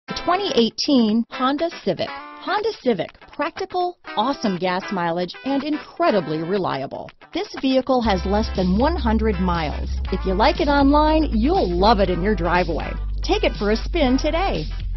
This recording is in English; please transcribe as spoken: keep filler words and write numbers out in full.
twenty eighteen Honda Civic. Honda Civic, practical, awesome gas mileage, and incredibly reliable. This vehicle has less than one hundred miles. If you like it online, you'll love it in your driveway. Take it for a spin today.